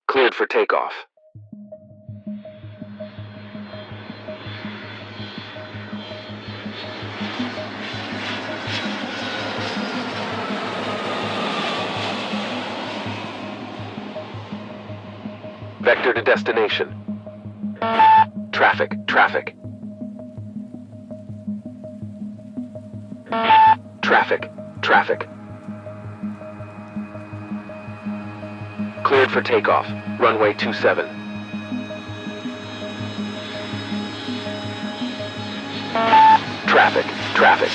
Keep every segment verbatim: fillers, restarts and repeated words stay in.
Cleared for takeoff. Vector to destination. Traffic, traffic. Traffic, traffic. Cleared for takeoff. Runway two seven. Traffic, traffic.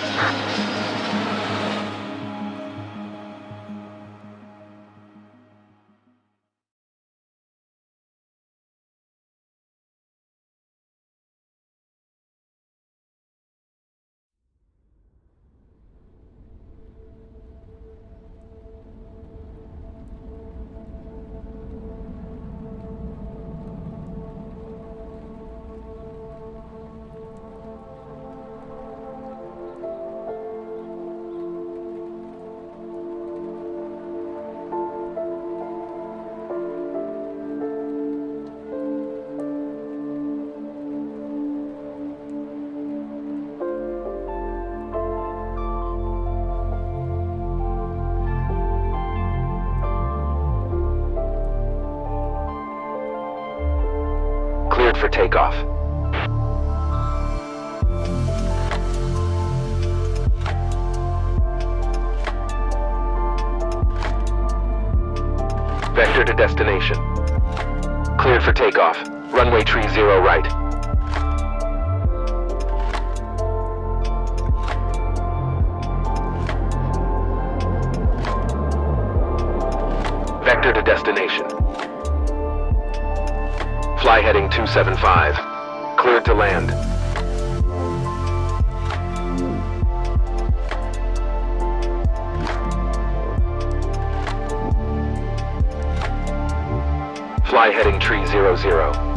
Cleared for takeoff. Vector to destination. Cleared for takeoff. Runway tree zero right. Vector to destination. Fly heading two seven five. Cleared to land. Fly heading tree zero zero.